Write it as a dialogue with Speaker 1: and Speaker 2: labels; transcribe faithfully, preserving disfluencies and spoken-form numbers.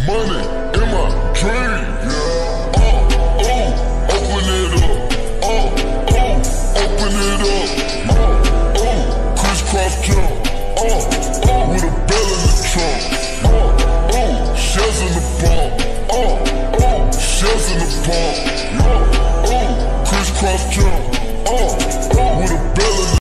Speaker 1: Money in my dream, yeah. Uh, oh, open it up. Uh, oh, open it up. Uh, oh, crisscross jump. Uh, oh, with a bell in the trunk. Uh, oh, shells in the bump. Uh, oh, shells in the bump.